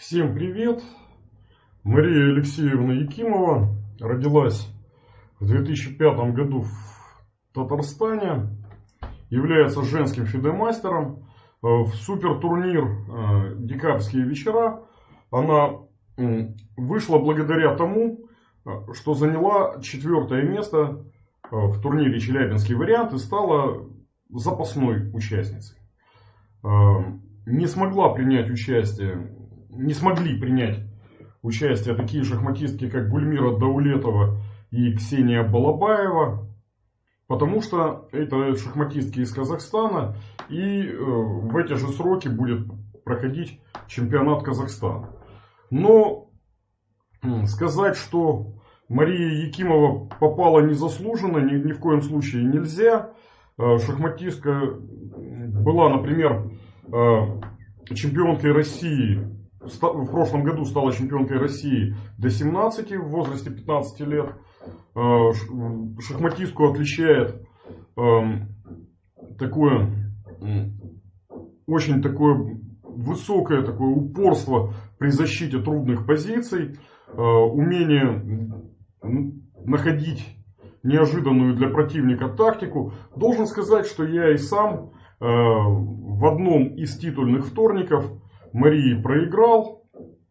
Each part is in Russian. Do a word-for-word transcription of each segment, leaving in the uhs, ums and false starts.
Всем привет! Мария Алексеевна Якимова родилась в две тысячи пятом году в Татарстане, является женским фидемастером. В супертурнир «Декабрьские вечера» она вышла благодаря тому, что заняла четвертое место в турнире «Челябинский вариант» и стала запасной участницей. Не смогла принять участие, не смогли принять участие такие шахматистки, как Гульмира Даулетова и Ксения Балабаева, потому что это шахматистки из Казахстана, и в эти же сроки будет проходить чемпионат Казахстана. Но сказать, что Мария Якимова попала незаслуженно, ни, ни в коем случае нельзя. Шахматистка была, например, чемпионкой России, в прошлом году стала чемпионкой России до семнадцати, в возрасте пятнадцати лет. Шахматистку отличает такое, очень такое высокое такое упорство при защите трудных позиций, умение находить неожиданную для противника тактику. Должен сказать, что я и сам в одном из титульных вторников Марии проиграл.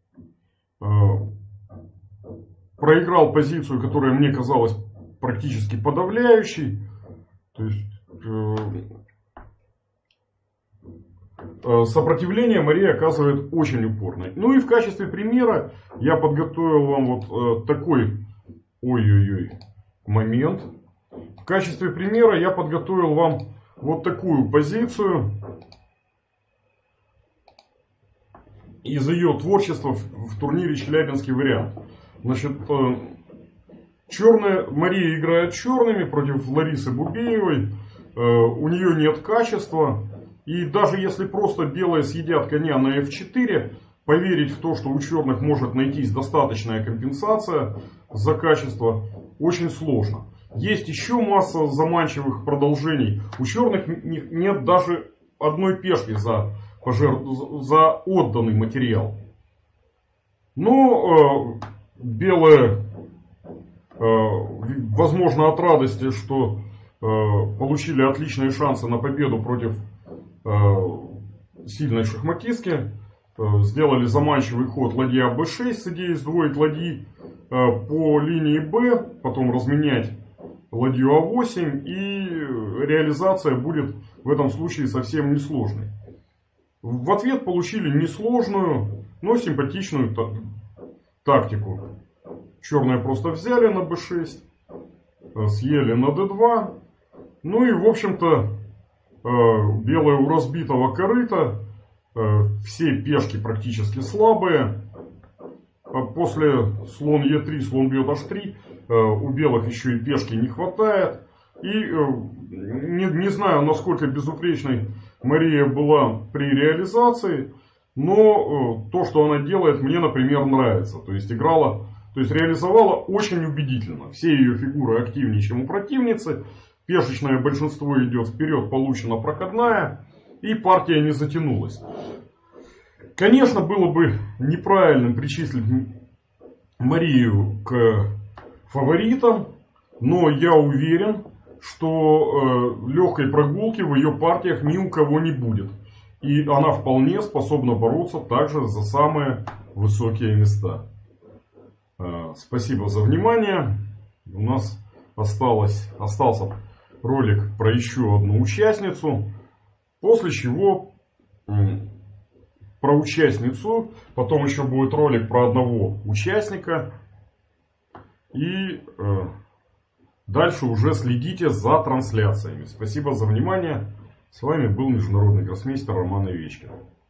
Проиграл позицию, которая мне казалась практически подавляющей. То есть, сопротивление Мария оказывает очень упорное. Ну и в качестве примера я подготовил вам вот такой ой-ой-ой момент. В качестве примера я подготовил вам вот такую позицию из ее творчества в турнире «Челябинский вариант». Значит, черная, Мария играет черными против Ларисы Бубеевой. У нее нет качества. И даже если просто белые съедят коня на эф четыре, поверить в то, что у черных может найтись достаточная компенсация за качество, очень сложно. Есть еще масса заманчивых продолжений. У черных нет даже одной пешки за, пожертв... за отданный материал. Но э, белые, э, возможно, от радости, что э, получили отличные шансы на победу против э, сильной шахматистки, э, сделали заманчивый ход ладья бэ шесть с идеей сдвоить ладьи э, по линии Б, потом разменять ладью а восемь, и реализация будет в этом случае совсем несложной. В ответ получили несложную, но симпатичную тактику. Черные просто взяли на бэ шесть, съели на дэ два. Ну и в общем-то белые у разбитого корыта, все пешки практически слабые. После слон е три, слон бьет аш три, у белых еще и пешки не хватает. И не, не знаю, насколько безупречной Мария была при реализации, но то, что она делает, мне, например, нравится. То есть играла, то есть реализовала очень убедительно. Все ее фигуры активнее, чем у противницы. Пешечное большинство идет вперед, получена проходная, и партия не затянулась. Конечно, было бы неправильным причислить Марию к фаворитам, но я уверен, что э, легкой прогулки в ее партиях ни у кого не будет. И она вполне способна бороться также за самые высокие места. Э, спасибо за внимание. У нас осталось, остался ролик про еще одну участницу. После чего э, про участницу, потом еще будет ролик про одного участника. И э, дальше уже следите за трансляциями. Спасибо за внимание. С вами был международный гроссмейстер Роман Овечкин.